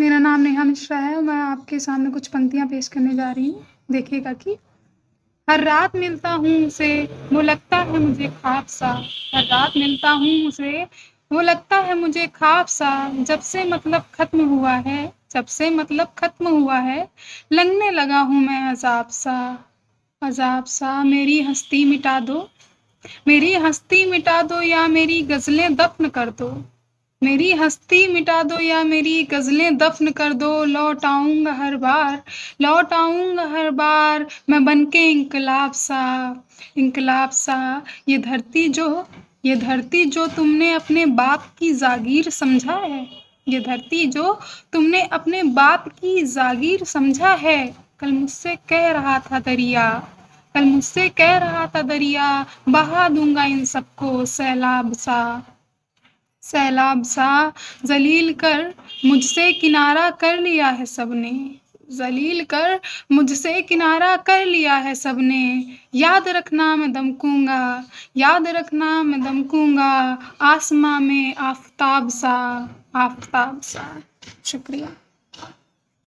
मेरा नाम नेहा मिश्रा है और मैं आपके सामने कुछ पंक्तियाँ पेश करने जा रही हूँ। देखिएगा कि हर रात मिलता हूँ उसे, वो लगता है मुझे ख्वाब सा। हर रात मिलता हूँ उसे, वो लगता है मुझे ख्वाब सा। जब से मतलब ख़त्म हुआ है, जब से मतलब ख़त्म हुआ है, लगने लगा हूँ मैं अज़ाब सा। अज़ाब सा मेरी हस्ती मिटा दो, मेरी हस्ती मिटा दो या मेरी गज़लें दफ़्न कर दो। मेरी हस्ती मिटा दो या मेरी गज़लें दफ़्न कर दो। लौट आऊँगा हर बार, लौट आऊँगा हर बार, मैं बनके इंकलाब सा। इंकलाब सा ये धरती जो, ये धरती जो तुमने अपने बाप की जागीर समझा है, ये धरती जो तुमने अपने बाप की जागीर समझा है। कल मुझसे कह रहा था दरिया, कल मुझसे कह रहा था दरिया, बहा दूँगा इन सबको सैलाब सा। सैलाब सा ज़लील कर मुझसे किनारा कर लिया है सबने, ज़लील कर मुझसे किनारा कर लिया है सबने। याद रखना मैं दमकूँगा, याद रखना मैं दमकूँगा, आसमां में आफ़ताब सा, आफ़ताब सा। शुक्रिया।